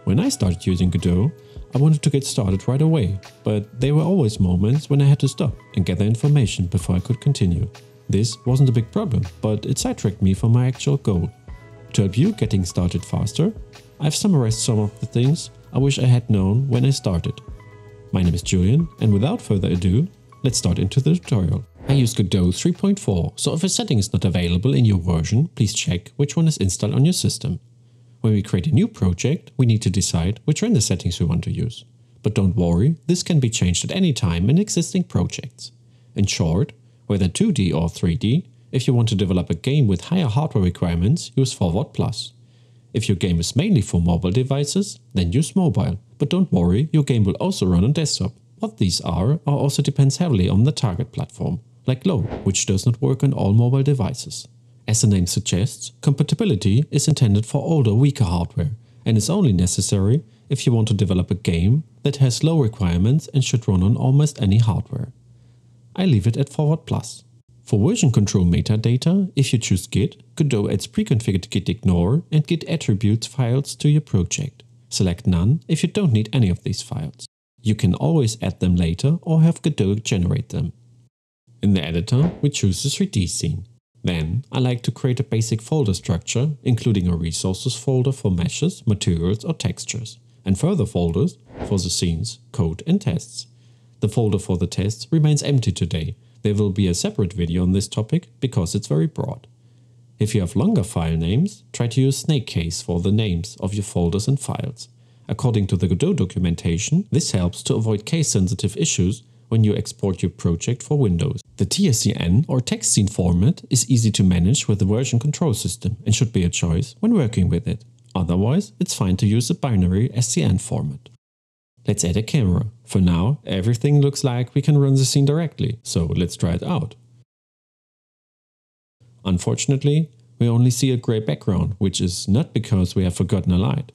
When I started using Godot, I wanted to get started right away, but there were always moments when I had to stop and gather information before I could continue. This wasn't a big problem, but it sidetracked me from my actual goal. To help you getting started faster, I've summarized some of the things I wish I had known when I started. My name is Julian, and without further ado, let's start into the tutorial. I use Godot 3.4, so if a setting is not available in your version, please check which one is installed on your system. When we create a new project, we need to decide which render settings we want to use. But don't worry, this can be changed at any time in existing projects. In short, whether 2D or 3D, if you want to develop a game with higher hardware requirements, use Forward+. If your game is mainly for mobile devices, then use mobile. But don't worry, your game will also run on desktop. What these are also depends heavily on the target platform, like Low, which does not work on all mobile devices. As the name suggests, compatibility is intended for older, weaker hardware, and is only necessary if you want to develop a game that has low requirements and should run on almost any hardware. I leave it at Forward+. For version control metadata, if you choose Git, Godot adds pre-configured git ignore and git attributes files to your project. Select None if you don't need any of these files. You can always add them later or have Godot generate them. In the editor, we choose the 3D scene. Then, I like to create a basic folder structure, including a resources folder for meshes, materials or textures, and further folders for the scenes, code and tests. The folder for the tests remains empty today. There will be a separate video on this topic because it's very broad. If you have longer file names, try to use snake case for the names of your folders and files. According to the Godot documentation, this helps to avoid case-sensitive issues when you export your project for Windows. The TSCN or text scene format is easy to manage with the version control system and should be a choice when working with it. Otherwise, it's fine to use a binary SCN format. Let's add a camera. For now, everything looks like we can run the scene directly, so let's try it out. Unfortunately, we only see a gray background, which is not because we have forgotten a light.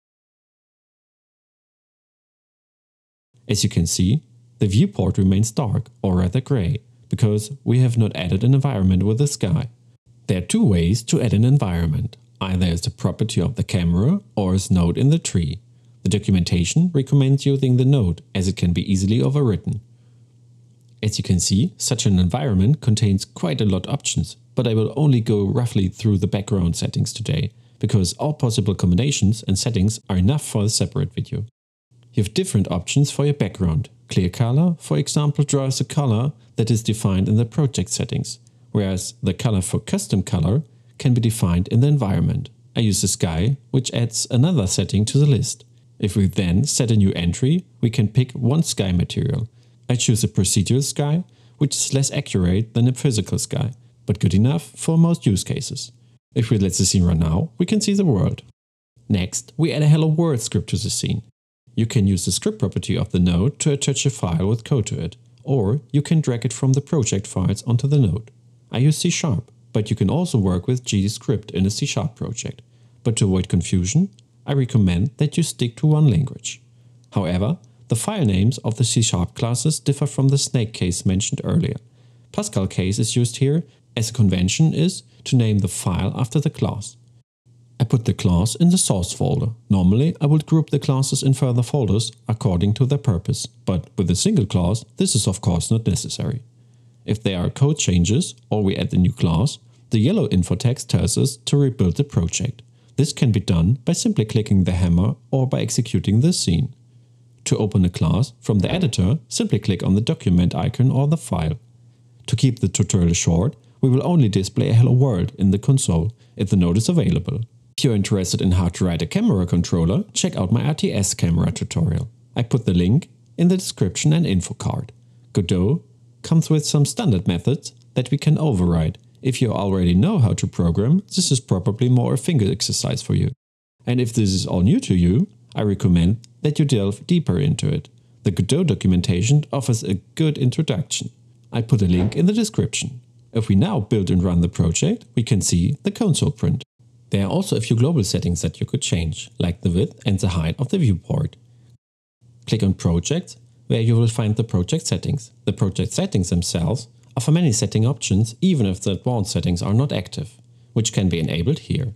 As you can see, the viewport remains dark, or rather gray, because we have not added an environment with a sky. There are two ways to add an environment, either as a property of the camera or as node in the tree. The documentation recommends using the node, as it can be easily overwritten. As you can see, such an environment contains quite a lot of options, but I will only go roughly through the background settings today, because all possible combinations and settings are enough for a separate video. You have different options for your background. Clear color, for example, draws a color that is defined in the project settings, whereas the color for custom color can be defined in the environment. I use the sky, which adds another setting to the list. If we then set a new entry, we can pick one sky material. I choose a procedural sky, which is less accurate than a physical sky, but good enough for most use cases. If we let the scene run now, we can see the world. Next, we add a Hello World script to the scene. You can use the script property of the node to attach a file with code to it, or you can drag it from the project files onto the node. I use C#, but you can also work with GScript in a C# project. But to avoid confusion, I recommend that you stick to one language. However, the file names of the C# classes differ from the snake case mentioned earlier. Pascal case is used here, as a convention is to name the file after the class. I put the class in the source folder. Normally, I would group the classes in further folders according to their purpose, but with a single class, this is of course not necessary. If there are code changes or we add a new class, the yellow info text tells us to rebuild the project. This can be done by simply clicking the hammer or by executing the scene. To open a class from the editor, simply click on the document icon or the file. To keep the tutorial short, we will only display a Hello World in the console if the node is available. If you're interested in how to write a camera controller, check out my RTS camera tutorial. I put the link in the description and info card. Godot comes with some standard methods that we can override. If you already know how to program, this is probably more a finger exercise for you. And if this is all new to you, I recommend that you delve deeper into it. The Godot documentation offers a good introduction. I put a link in the description. If we now build and run the project, we can see the console print. There are also a few global settings that you could change, like the width and the height of the viewport. Click on Projects, where you will find the project settings. The project settings themselves offer many setting options even if the advanced settings are not active, which can be enabled here.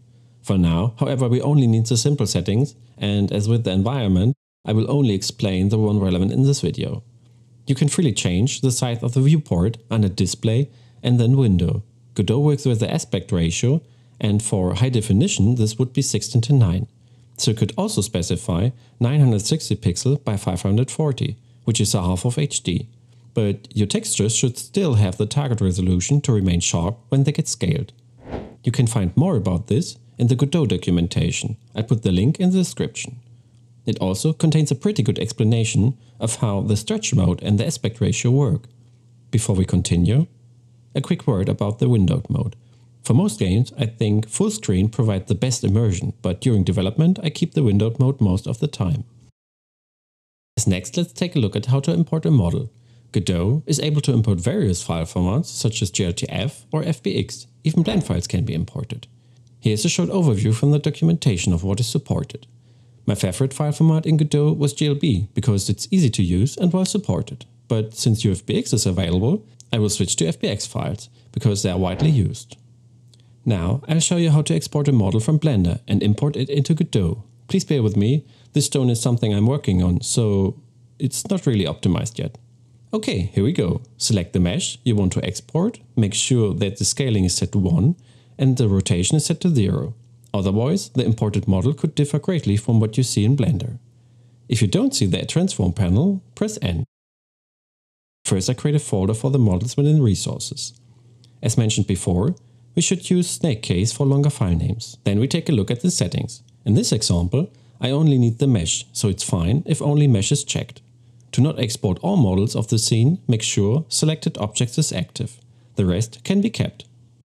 For now, however, we only need the simple settings, and as with the environment, I will only explain the one relevant in this video. You can freely change the size of the viewport under Display and then Window. Godot works with the aspect ratio, and for high definition this would be 16:9. So you could also specify 960 pixel by 540, which is a half of HD. But your textures should still have the target resolution to remain sharp when they get scaled. You can find more about this in the Godot documentation. I'll put the link in the description. It also contains a pretty good explanation of how the stretch mode and the aspect ratio work. Before we continue, a quick word about the windowed mode. For most games, I think full screen provides the best immersion, but during development I keep the windowed mode most of the time. As next, let's take a look at how to import a model. Godot is able to import various file formats such as GLTF or FBX. Even blend files can be imported. Here's a short overview from the documentation of what is supported. My favorite file format in Godot was GLB because it's easy to use and well supported. But since UFBX is available, I will switch to FBX files because they are widely used. Now I'll show you how to export a model from Blender and import it into Godot. Please bear with me, this stone is something I'm working on, so it's not really optimized yet. Okay, here we go. Select the mesh you want to export, make sure that the scaling is set to 1 and the rotation is set to 0. Otherwise, the imported model could differ greatly from what you see in Blender. If you don't see the transform panel, press N. First, I create a folder for the models within Resources. As mentioned before, we should use snake case for longer file names. Then we take a look at the settings. In this example, I only need the mesh, so it's fine if only mesh is checked. To not export all models of the scene, make sure selected objects is active. The rest can be kept.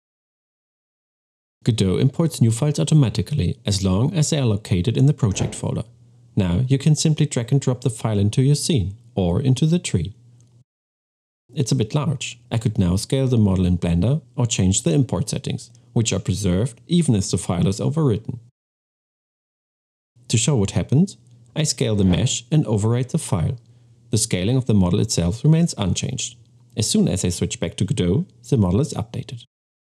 Godot imports new files automatically as long as they are located in the project folder. Now you can simply drag and drop the file into your scene or into the tree. It's a bit large. I could now scale the model in Blender or change the import settings, which are preserved even if the file is overwritten. To show what happens, I scale the mesh and overwrite the file. The scaling of the model itself remains unchanged. As soon as I switch back to Godot, the model is updated.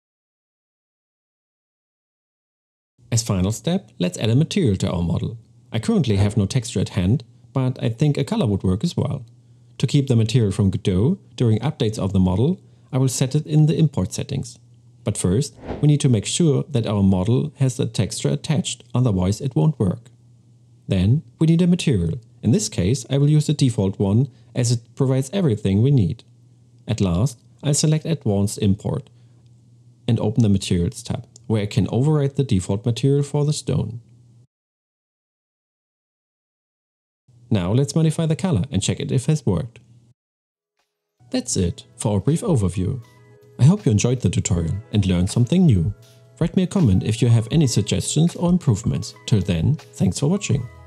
As final step, let's add a material to our model. I currently have no texture at hand, but I think a color would work as well. To keep the material from Godot during updates of the model, I will set it in the import settings. But first, we need to make sure that our model has the texture attached, otherwise it won't work. Then we need a material. In this case, I will use the default one as it provides everything we need. At last, I'll select Advanced Import and open the Materials tab, where I can override the default material for the stone. Now let's modify the color and check if it has worked. That's it for a brief overview. I hope you enjoyed the tutorial and learned something new. Write me a comment if you have any suggestions or improvements. Till then, thanks for watching.